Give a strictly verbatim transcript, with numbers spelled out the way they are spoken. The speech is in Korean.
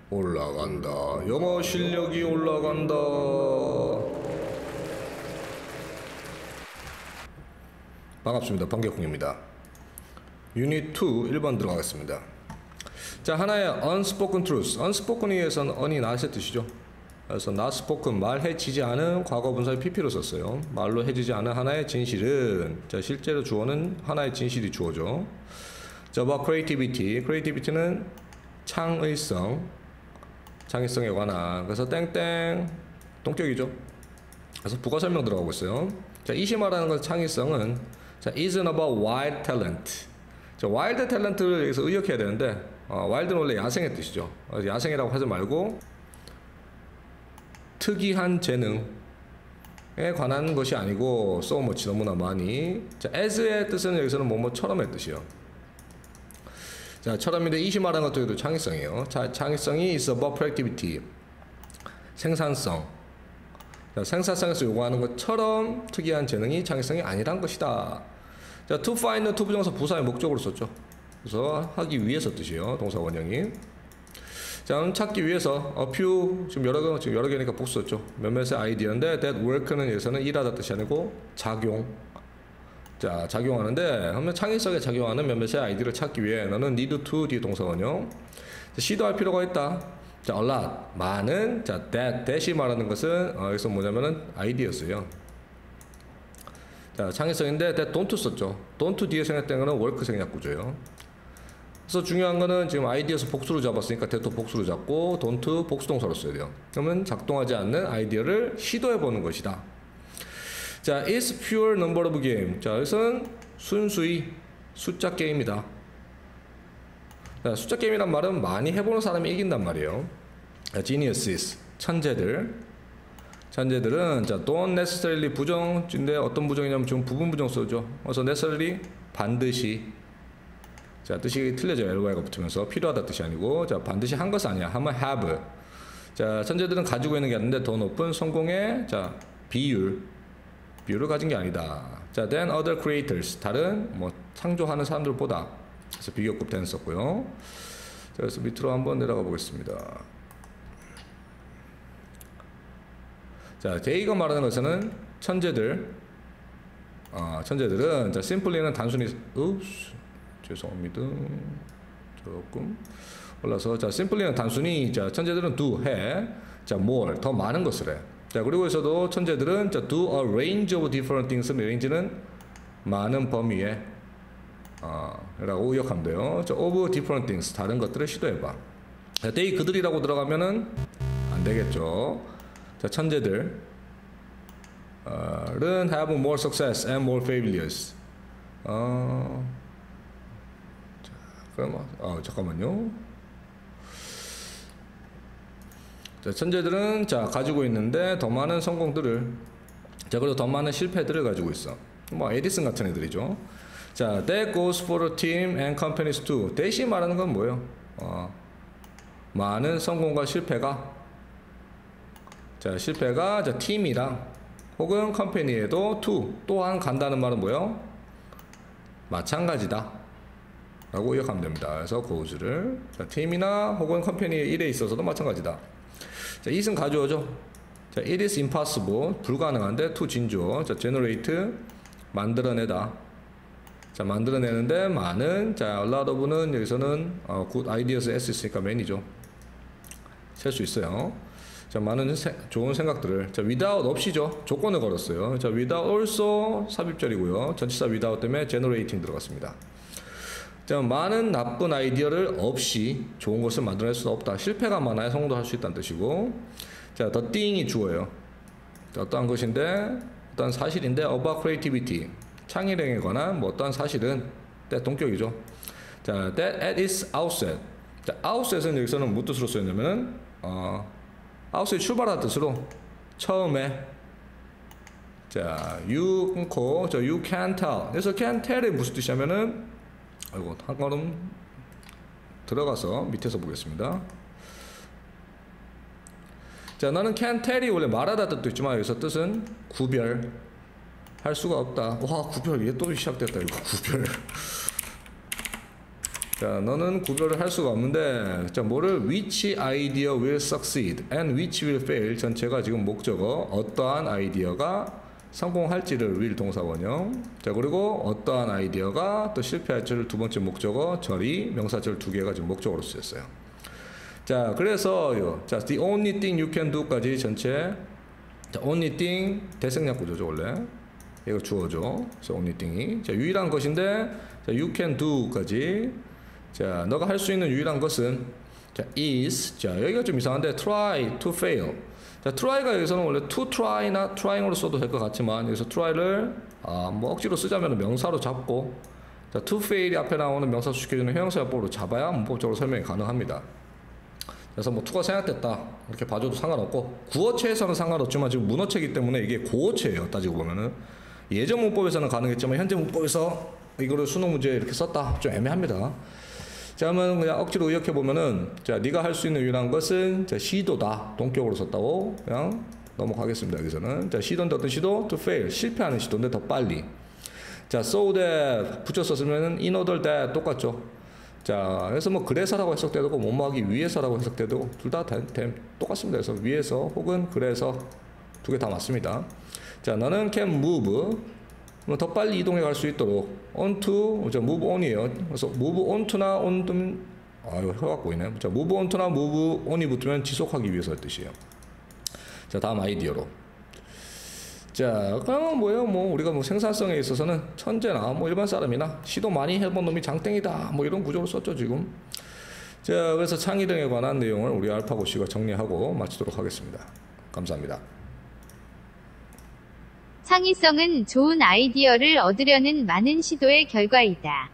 올라간다. 영어 실력이 올라간다. 반갑습니다. 방개콩입니다. 유닛 이 일 번 들어가겠습니다. 자, 하나의 unspoken truth. unspoken에 의해서는 un이 not의 뜻이죠. 그래서 not spoken, 말해지지 않은 과거분사의 pp로 썼어요. 말로 해지지 않은 하나의 진실은, 자, 실제로 주어는 하나의 진실이 주어죠. 자, about creativity. creativity는 창의성, 창의성에 관한. 그래서 땡땡 동격이죠. 그래서 부가 설명 들어가고 있어요. 자, 이시 말하는 건 창의성은, 자, isn't about wild talent. 자, wild talent를 여기서 의역해야 되는데, 어, wild는 원래 야생의 뜻이죠. 야생이라고 하지 말고 특이한 재능에 관한 것이 아니고 so much, 너무나 많이. 자, as의 뜻은 여기서는 뭐뭐처럼의 뜻이요. 자, 처럼인데 이시 말하는 것도 창의성이에요. 자, 창의성이 is about productivity, 생산성. 자, 생산성에서 요구하는 것처럼 특이한 재능이 창의성이 아니란 것이다. 자, to find, to 부정사 부사의 목적으로 썼죠. 그래서 하기 위해서 뜻이에요. 동사 원형이. 자, 찾기 위해서 a few, 지금 여러 개, 지금 여러 개니까 복수 썼죠. 몇몇의 아이디어인데 that work는 여기서는 일하다 뜻이 아니고 작용. 자, 작용하는데, 하면 창의성에 작용하는 몇몇의 아이디어를 찾기 위해 너는 need to 뒤에 동사 원형. 자, 시도할 필요가 있다. 자, a lot, 많은. 자, that, that이 말하는 것은 어, 여기서 뭐냐면은 아이디어였어요. 자, 창의성인데 that don't 썼죠. don't 뒤에 생략된 거는 work 생략 구조예요. 그래서 중요한 거는 지금 아이디어에서 복수로 잡았으니까 that도 복수로 잡고 don't 복수 동사로 써야 돼요. 그러면 작동하지 않는 아이디어를 시도해보는 것이다. 자, it's pure number of game. 자, 여기서는 순수히 숫자 게임이다. 자, 숫자 게임이란 말은 많이 해보는 사람이 이긴단 말이에요. 자, geniuses, 천재들. 천재들은, 자, don't necessarily 부정인데 어떤 부정이냐면 지금 부분 부정 써죠. 그래서 necessarily 반드시. 자, 뜻이 틀려져요. 엘와이가 붙으면서 필요하다 뜻이 아니고, 자, 반드시 한 것은 아니야. 하면 have. 자, 천재들은 가지고 있는 게 아닌데 더 높은 성공의, 자, 비율. 비율을 가진 게 아니다. 자, than other creators. 다른 뭐 창조하는 사람들보다. 그래서 비교급 than 썼고요. 자, 그래서 밑으로 한번 내려가 보겠습니다. 자, 데이가 말하는 것은 천재들. 어, 천재들은, 자, simply는 단순히, 읍스, 죄송합니다. 조금 올라서, 자, simply는 단순히, 자, 천재들은 do, 해. 자, more, 더 많은 것을 해. 자, 그리고 여기서도 천재들은, 자, do a range of different things. range는 많은 범위에, 어, 라고 의역하면 돼요. 자, of different things. 다른 것들을 시도해봐. 자, they 그들이라고 들어가면은 안 되겠죠. 자, 천재들, 어, 는 have more success and more failures. 어, 자, 그럼, 어, 잠깐만요. 자, 천재들은, 자, 가지고 있는데 더 많은 성공들을, 자, 그리고 더 많은 실패들을 가지고 있어. 뭐 에디슨 같은 애들이죠. 자, that goes for a team and companies too. that이 말하는 건 뭐예요? 어, 많은 성공과 실패가, 자, 실패가, 자, 팀이랑 혹은 컴퍼니에도 to 또한 간다는 말은 뭐예요? 마찬가지다 라고 의역하면 됩니다. 그래서 goes를, 자, 팀이나 혹은 컴퍼니의 일에 있어서도 마찬가지다. 자, it은 가주어죠. 자, it is impossible, 불가능한데 to 진주어. 자, generate, 만들어내다. 자, 만들어내는데 많은, 자, a lot of는 여기서는 어, good ideas s 있으니까 many죠. 셀 수 있어요. 자, 많은 세, 좋은 생각들을, 자, without 없이죠. 조건을 걸었어요. 자, without also 삽입절이고요. 전치사 without 때문에 generating 들어갔습니다. 자, 많은 나쁜 아이디어를 없이 좋은 것을 만들어낼 수 없다. 실패가 많아야 성공도 할 수 있다는 뜻이고, 자, the thing이 주어예요. 자, 어떠한 것인데, 어떠한 사실인데, about creativity, 창의력에 관한 뭐 어떠한 사실은 that 동격이죠. 자, that at its outset. 자, outset은 여기서는 무슨 뜻으로 쓰였냐면은, 어, outset 출발한 뜻으로 처음에, 자, you 끊고, 자, you can tell. 그래서 can tell이 무슨 뜻이냐면은, 아이고, 한 걸음 들어가서 밑에서 보겠습니다. 자, 나는 can tell이 원래 말하다 뜻도 있지만 여기서 뜻은 구별 할 수가 없다. 와, 구별, 얘 또 시작됐다. 이거 구별. 자, 너는 구별을 할 수가 없는데, 자, 뭐를 which idea will succeed and which will fail 전체가 지금 목적어, 어떠한 아이디어가 성공할지를 will 동사원형. 자, 그리고 어떠한 아이디어가 또 실패할지를 두 번째 목적어, 절이 명사절 두 개가 지금 목적어로 쓰였어요. 자, 그래서 요, 자, the only thing you can do까지 전체. 자, only thing 대생략 구조죠 원래. 이거 주어죠. 그래서 only thing이. 자, 유일한 것인데, 자, you can do까지. 자, 너가 할 수 있는 유일한 것은 자, is. 자, 여기가 좀 이상한데 try to fail. 자, try가 여기서는 원래 to try나 trying으로 써도 될 것 같지만 여기서 try를 아, 뭐 억지로 쓰자면 명사로 잡고 자, to fail이 앞에 나오는 명사 수식해주는 형용사법으로 잡아야 문법적으로 설명이 가능합니다. 그래서 뭐 to가 생략됐다 이렇게 봐줘도 상관없고 구어체에서는 상관없지만 지금 문어체이기 때문에 이게 고어체예요. 따지고 보면은 예전 문법에서는 가능했지만 현재 문법에서 이거를 수능 문제에 이렇게 썼다 좀 애매합니다. 자, 그러면 그냥 억지로 의역해 보면은 자, 네가 할 수 있는 유일한 것은 자, 시도다. 동격으로 썼다고 그냥 넘어가겠습니다. 여기서는 자, 시도인데 어떤 시도? to fail 실패하는 시도인데 더 빨리. 자, so that 붙여 썼으면은 in order that 똑같죠. 자, 그래서 뭐 그래서라고 해석돼도 되고 뭐뭐하기 위해서라고 해석돼도 되고 둘 다 똑같습니다. 그래서 위해서 혹은 그래서 두 개 다 맞습니다. 자, 너는 can move 더 빨리 이동해 갈 수 있도록 onto, 자, move on이에요. 그래서 move onto나 on 등, 아, 이거 혀 갖고 있네. 자, move onto나 move on이 붙으면 지속하기 위해서의 뜻이에요. 자, 다음 아이디어로. 자, 그럼 뭐예요? 뭐 우리가 뭐 생산성에 있어서는 천재나 뭐 일반 사람이나 시도 많이 해본 놈이 장땡이다. 뭐 이런 구조로 썼죠 지금. 자, 그래서 창의 등에 관한 내용을 우리 알파고 씨가 정리하고 마치도록 하겠습니다. 감사합니다. 창의성은 좋은 아이디어를 얻으려는 많은 시도의 결과이다.